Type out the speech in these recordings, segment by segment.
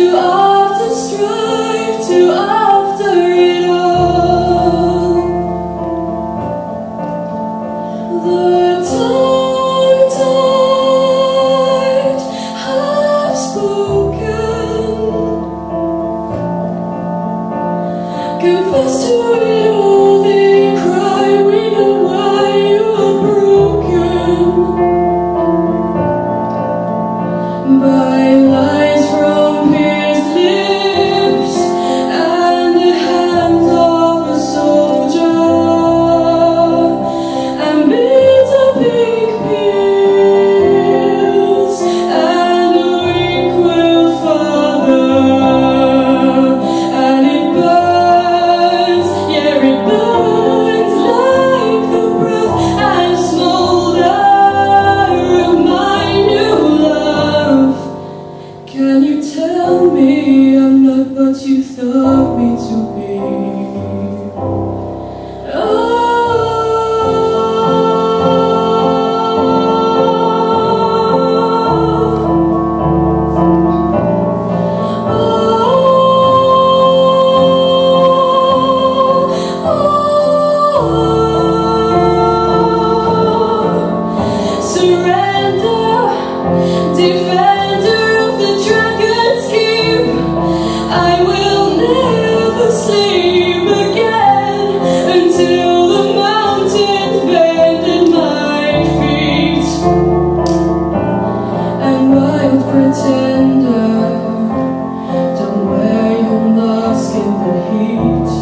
Too often strive, too after it all. The tongue tied have spoken. Confess to it all, they cry, we know why you are broken. By lies from his lips and the hands of a soldier, and bitter big pills and a weak-willed father, and it burns, yeah, it burns like the breath and smolder of my new love. Can you tell me I'm not what you thought me to be? Surrender, defender of the dragon's keep. I will never sleep again until the mountains bend at my feet. And wild pretender, don't wear your mask in the heat.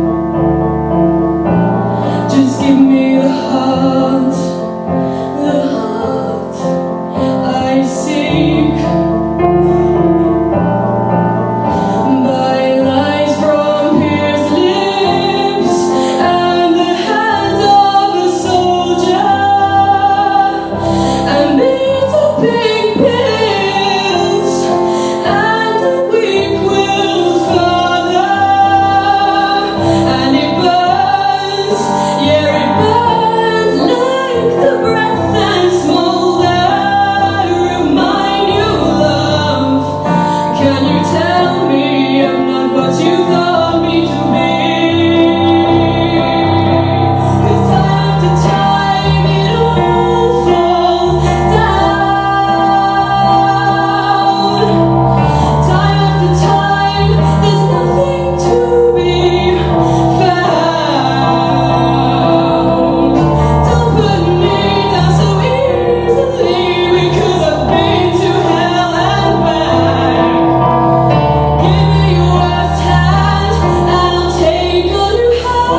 Just give me the heart I seek. By lies from his lips and the hands of a soldier, and bitter pink pills and a weak-willed father, and it burns, yeah, it burns like the breath and smolder of my new love. Can you tell me I'm not what you thought me to be? 'Cause time after time it all falls down. Time after time there's nothing to be found. Don't put me down so easily, because I've been to hell and back. Give me your left hand and I'll take all you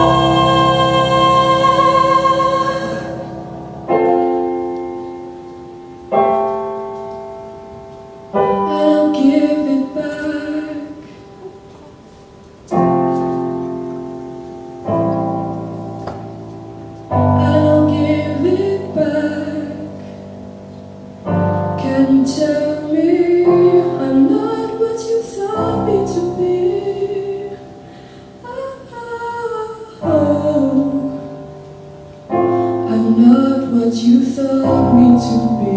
have, and I'll give it back. And I'll give it back. Can you tell me I'm not what you thought me to be? Oh, I'm not what you thought me to be.